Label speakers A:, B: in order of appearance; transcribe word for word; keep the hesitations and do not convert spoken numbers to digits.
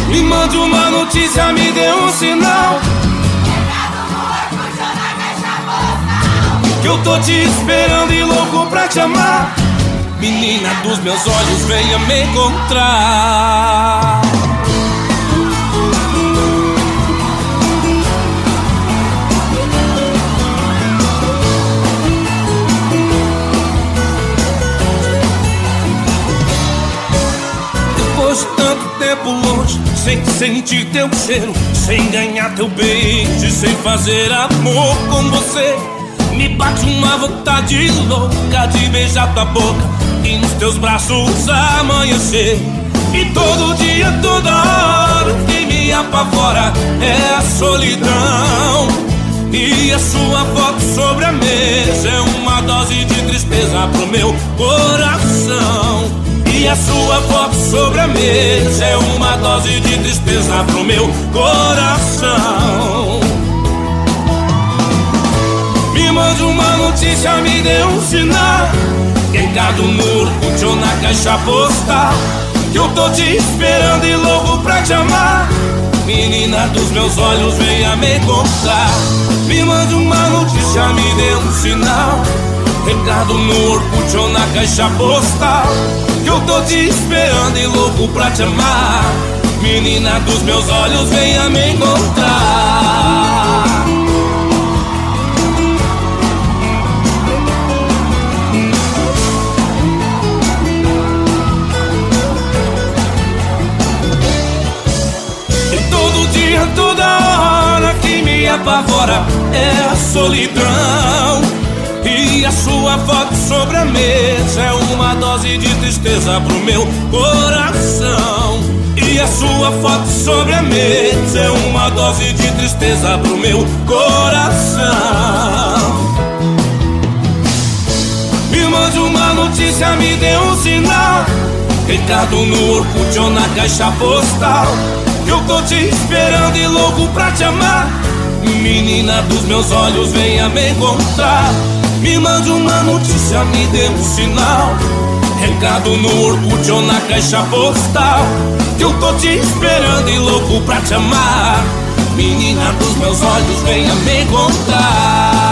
A: Me mande uma notícia, me dê um sinal. Que eu tô te esperando e louco pra te amar. Menina dos meus olhos, venha me encontrar. Depois de tanto tempo longe, sem sentir teu cheiro, sem ganhar teu beijo e sem fazer amor com você, me bate uma vontade louca de beijar tua boca e nos teus braços amanhecer. E todo dia, toda hora, o que me apavora é a solidão. E a sua foto sobre a mesa é uma dose de tristeza pro meu coração. E a sua foto sobre a mesa é uma dose de tristeza pro meu coração. Me mande uma notícia, me dê um sinal. Recado no Orkut ou na caixa postal, que eu tô te esperando e louco pra te amar. Menina dos meus olhos, venha me encontrar. Me mande uma notícia, me dê um sinal. Recado no Orkut ou na caixa postal, que eu tô te esperando e louco pra te amar. Menina dos meus olhos, venha me encontrar. E todo dia, toda hora, que me apavora é a solidão. E a sua foto sobre a mesa é uma dose de tristeza pro meu coração. E a sua foto sobre a mesa é uma dose de tristeza pro meu coração. Me mande uma notícia, me dê um sinal. Recado no Orkut ou na caixa postal, que eu tô te esperando e louco pra te amar. Menina dos meus olhos, venha me encontrar. Me mande uma notícia, me dê um sinal. Recado no Orkut ou na caixa postal, que eu tô te esperando e louco pra te amar. Menina dos meus olhos, venha me encontrar.